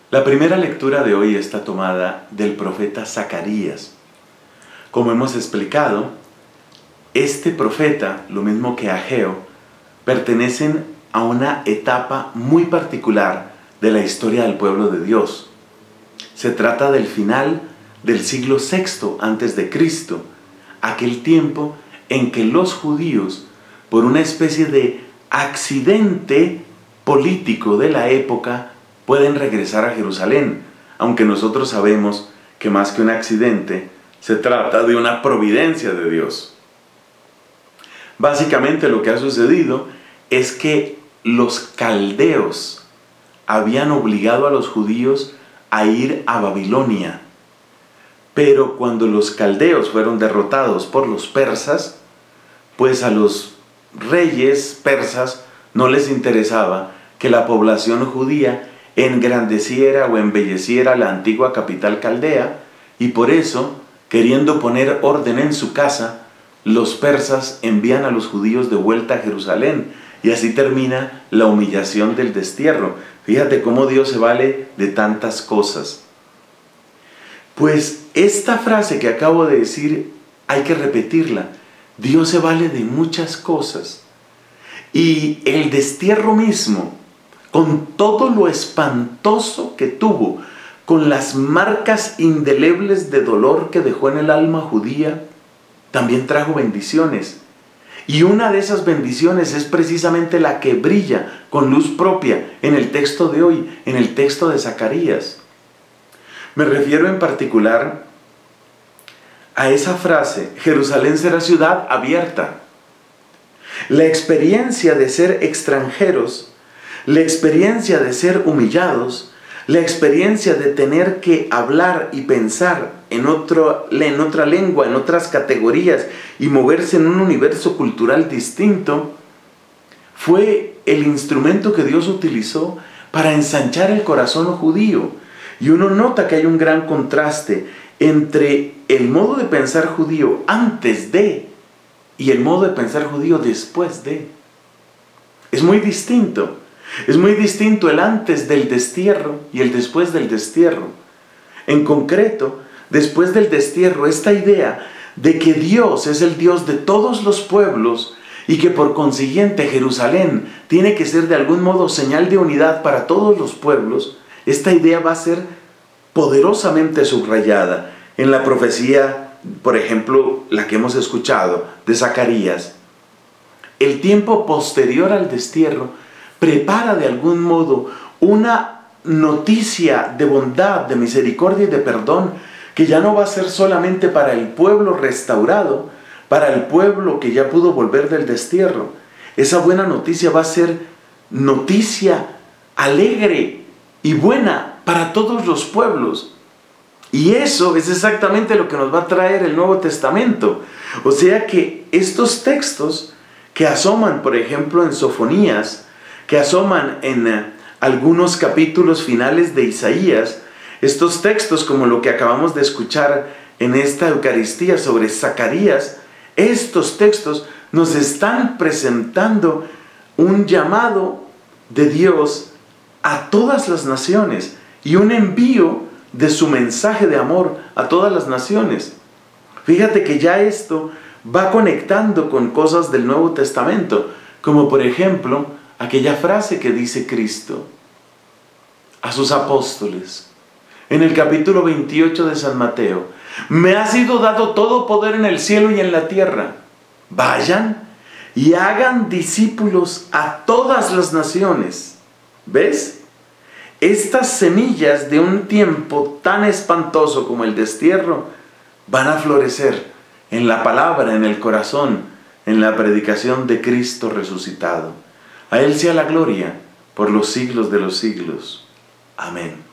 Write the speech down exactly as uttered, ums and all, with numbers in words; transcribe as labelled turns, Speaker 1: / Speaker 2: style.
Speaker 1: La primera lectura de hoy está tomada del profeta Zacarías. Como hemos explicado, este profeta, lo mismo que Ageo, pertenecen a una etapa muy particular de la historia del pueblo de Dios. Se trata del final del siglo sexto antes de Cristo, aquel tiempo en que los judíos, por una especie de accidente político de la época, pueden regresar a Jerusalén, aunque nosotros sabemos que más que un accidente, se trata de una providencia de Dios. Básicamente lo que ha sucedido es que los caldeos habían obligado a los judíos a ir a Babilonia. Pero cuando los caldeos fueron derrotados por los persas, pues a los reyes persas no les interesaba que la población judía engrandeciera o embelleciera la antigua capital caldea, y por eso, queriendo poner orden en su casa, los persas envían a los judíos de vuelta a Jerusalén, y así termina la humillación del destierro. Fíjate cómo Dios se vale de tantas cosas. Pues esta frase que acabo de decir hay que repetirla. Dios se vale de muchas cosas. Y el destierro mismo, con todo lo espantoso que tuvo, con las marcas indelebles de dolor que dejó en el alma judía, también trajo bendiciones. Y una de esas bendiciones es precisamente la que brilla con luz propia en el texto de hoy, en el texto de Zacarías. Me refiero en particular a esa frase: Jerusalén será ciudad abierta. La experiencia de ser extranjeros, la experiencia de ser humillados, la experiencia de tener que hablar y pensar en, otro, en otra lengua, en otras categorías y moverse en un universo cultural distinto, fue el instrumento que Dios utilizó para ensanchar el corazón judío. Y uno nota que hay un gran contraste entre el modo de pensar judío antes de y el modo de pensar judío después de. Es muy distinto. Es muy distinto el antes del destierro y el después del destierro. En concreto, después del destierro, esta idea de que Dios es el Dios de todos los pueblos y que por consiguiente Jerusalén tiene que ser de algún modo señal de unidad para todos los pueblos, esta idea va a ser poderosamente subrayada en la profecía, por ejemplo, la que hemos escuchado de Zacarías. El tiempo posterior al destierro prepara de algún modo una noticia de bondad, de misericordia y de perdón, que ya no va a ser solamente para el pueblo restaurado, para el pueblo que ya pudo volver del destierro. Esa buena noticia va a ser noticia alegre y buena para todos los pueblos. Y eso es exactamente lo que nos va a traer el Nuevo Testamento. O sea que estos textos que asoman, por ejemplo, en Sofonías, que asoman en uh, algunos capítulos finales de Isaías, estos textos como lo que acabamos de escuchar en esta Eucaristía sobre Zacarías, estos textos nos están presentando un llamado de Dios a todas las naciones y un envío de su mensaje de amor a todas las naciones. Fíjate que ya esto va conectando con cosas del Nuevo Testamento, como por ejemplo aquella frase que dice Cristo a sus apóstoles en el capítulo veintiocho de San Mateo: me ha sido dado todo poder en el cielo y en la tierra. Vayan y hagan discípulos a todas las naciones. ¿Ves? Estas semillas de un tiempo tan espantoso como el destierro van a florecer en la palabra, en el corazón, en la predicación de Cristo resucitado. A Él sea la gloria por los siglos de los siglos. Amén.